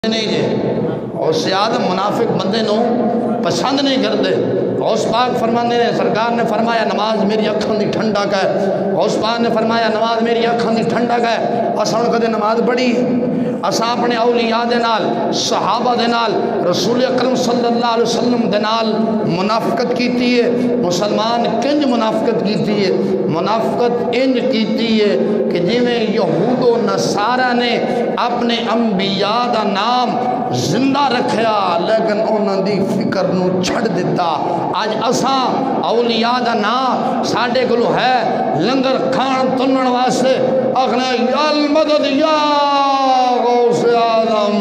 نہیں جی غوث اعظم منافق بندے نو پسند نہیں کرتے۔ غوث پاک فرمانے نے سرکار نے فرمایا نماز میری اکھاں دی ٹھنڈک ہے۔ غوث پاک نے فرمایا نماز میری اکھاں دی ٹھنڈک ہے۔ اساں کدے نماز پڑھی اساں اپنے اولیاء دے نال صحابہ دے نال رسول اکرم صلی اللہ علیہ وسلم دے نال منافقت کیتی ہے۔ مسلمان کنج منافقت کیتی ہے؟ منافقت انج کیتی ہے کہ جویں یہود و نصارہ نے اپنے انبیاء دا نام زندہ رکھیا لیکن انہاں دی فکر نو چھڑ دیتا۔ آج اساں اولیاء دا نام ساڈے کولو ہے لنگر کھان تنن واسطے اکھنا یا المدد یا غوث اعظم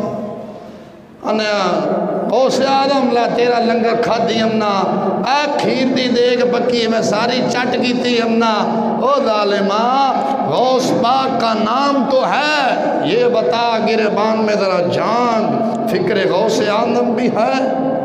غوث اعظم لا تیرا لنگر کھا دی ہمنا اے کھیر دی دیکھ پکی میں ساری چٹ کی تھی ہمنا او ظالمہ غوث پاک کا نام تو ہے یہ بتا گربان میں ذرا جان فکر غوث اعظم بھی ہے؟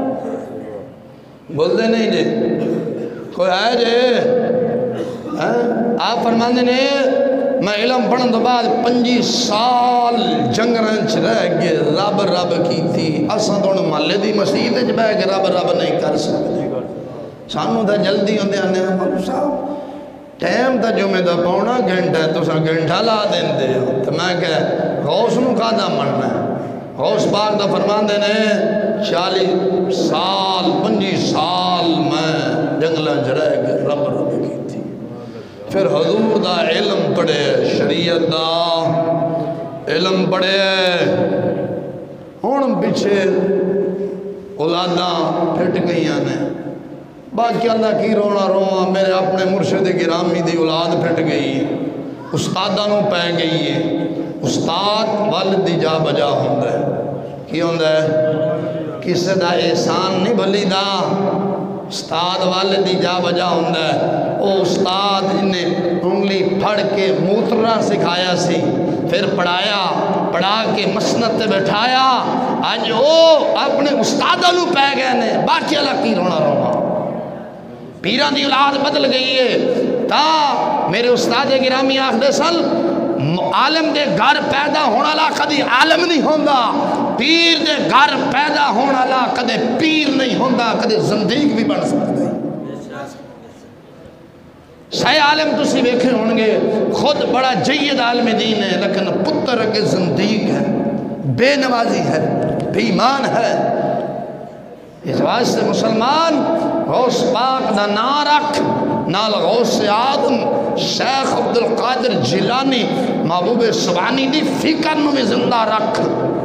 بول دے نہیں جی کوئی ہے جی آپ فرماندے نے میں علم پڑھن تو بعد 25 سال جنگرن چ رہ گئے رب رب کی تھی اساں تو محلے دی مسجد وچ بیٹھ کے رب رب نہیں کر سکتے سانوں تے جلدی ہوندے آنے مولوی صاحب ٹائم تے جمعے دا پونا گھنٹہ ہے تساں گھنٹہ لا دیندے ہو تے میں کہ غوث نو کادا مننا ہے؟ غوث پاک دا فرماندے نے 40 سال 25 سال میں جنگلاں چ رہ گئے رب رب کی تھی پھر حضور دا علم پڑھے شریعت دا علم پڑھے ہون پیچھے اولاداں پھٹ گئیاں نے باقی اللہ کی رونا رواں میرے اپنے مرشد گرامی دی اولاد پھٹ گئی استاداں نو پہ گئی ہے استاد والد دی جا بجا ہوندہ ہے کی ہوندہ ہے کسے دا احسان نہیں بھلی دا استاد والد دی جا بجا ہوندہ ہے او استاد انہیں انگلی پھڑ کے موترہ سکھایا سی پھر پڑھایا پڑھا کے مسند تے بیٹھایا آج او اپنے استادہ نو پہ گئے نے باقی اللہ کی رونا رونا پیران دی اولاد بدل گئی ہے تا میرے استاد گرامی آخدے سن عالم دے گھر پیدا ہونا لا کدی عالم نہیں ہوندہ پیر دے گھر پیدا ہونا لا کدے پیر نہیں ہوندہ کدے زندگی بھی بن سکتے سائے عالم تسی بیکھے ہونگے خود بڑا جید عالم دین ہے لیکن پتر کے زندگی ہے بے نوازی ہے بے ایمان ہے اس واسطے مسلمان غوث پاک دا نا رکھ نال غوث اعظم شیخ عبدالقادر جیلانی محبوب سبحانی دی فکر نو میں زندہ رکھ